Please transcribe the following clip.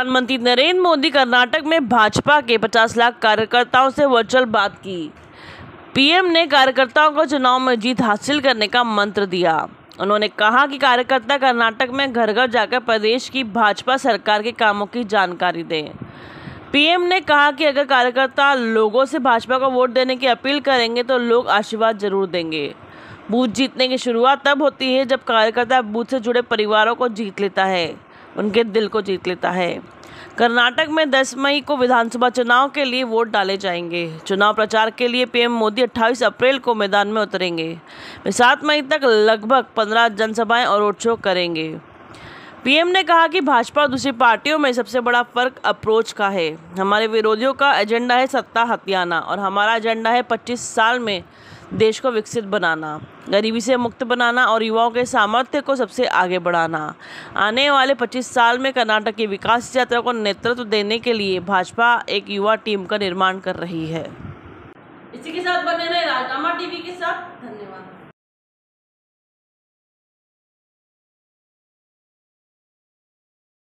प्रधानमंत्री नरेंद्र मोदी कर्नाटक में भाजपा के 50 लाख कार्यकर्ताओं से वर्चुअल बात की। पीएम ने कार्यकर्ताओं को चुनाव में जीत हासिल करने का मंत्र दिया। उन्होंने कहा कि कार्यकर्ता कर्नाटक में घर घर जाकर प्रदेश की भाजपा सरकार के कामों की जानकारी दें। पीएम ने कहा कि अगर कार्यकर्ता लोगों से भाजपा को वोट देने की अपील करेंगे तो लोग आशीर्वाद जरूर देंगे। बूथ जीतने की शुरुआत तब होती है जब कार्यकर्ता बूथ से जुड़े परिवारों को जीत लेता है, उनके दिल को जीत लेता है। कर्नाटक में 10 मई को विधानसभा चुनाव के लिए वोट डाले जाएंगे। चुनाव प्रचार के लिए पीएम मोदी 28 अप्रैल को मैदान में उतरेंगे। वे 7 मई तक लगभग 15 जनसभाएं और रोड शो करेंगे। पीएम ने कहा कि भाजपा और दूसरी पार्टियों में सबसे बड़ा फर्क अप्रोच का है। हमारे विरोधियों का एजेंडा है सत्ता हथियाना और हमारा एजेंडा है 25 साल में देश को विकसित बनाना, गरीबी से मुक्त बनाना और युवाओं के सामर्थ्य को सबसे आगे बढ़ाना। आने वाले 25 साल में कर्नाटक की विकास यात्रा को नेतृत्व देने के लिए भाजपा एक युवा टीम का निर्माण कर रही है। इसी के साथ बने रहे राजनामा टीवी के साथ। धन्यवाद।